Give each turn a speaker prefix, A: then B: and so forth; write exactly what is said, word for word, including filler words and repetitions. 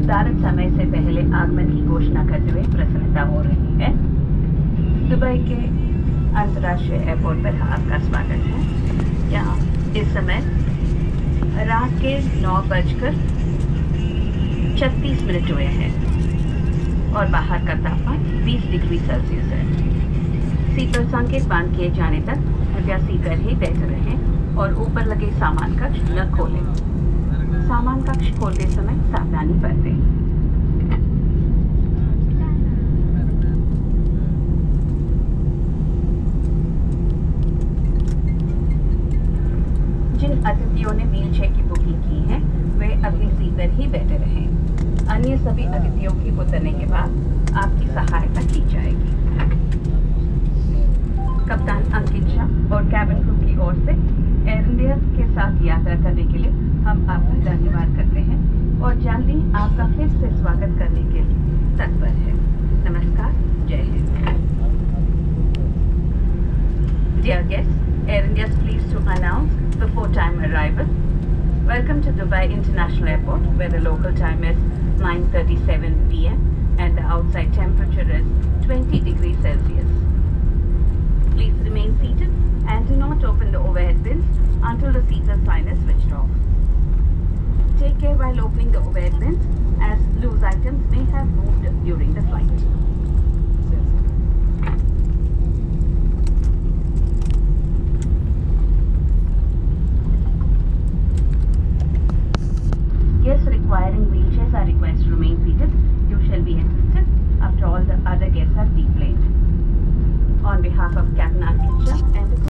A: निर्धारित समय से पहले आगमन की घोषणा करते हुए प्रसन्नता हो रही है। दुबई के अंतर्राष्ट्रीय एयरपोर्ट पर आपका स्वागत है। यहाँ इस समय रात के नौ बजकर छत्तीस मिनट हुए हैं और बाहर का तापमान बीस डिग्री सेल्सियस है। सीट पर संकेत बंद किए जाने तक कृपया सीट पर ही बैठे रहें और ऊपर लगे सामान कक्ष न खोलें। सामान कक्ष खोलते समय सावधानी बरतें। जिन अतिथियों ने व्हील चेयर की बुकिंग की है वे अपनी सीट पर ही बैठे रहें। अन्य सभी अतिथियों की उतरने के बाद आपकी सहायता की जाएगी। कप्तान अंकित शाह और कैबिन क्रू की ओर से एयर इंडिया के साथ यात्रा करने के लिए हम आपका धन्यवाद करते हैं और जल्दी आपका फिर से स्वागत करने के लिए तत्पर है। नमस्कार, जय Hind. Dear guests, Air India is pleased to announce before time arrival. Welcome to Dubai International Airport, where the local time is nine thirty-seven p m and the outside temperature is twenty degrees Celsius. Please remain seated and do not open the overhead bins until the seater sign is switched off. Take care while opening the overhead bins as loose items may have moved during the flight. Guests requiring wheelchairs are requested to remain seated. You shall be assisted after all the other guests have deplaned. On behalf of Captain Ankit Shah and the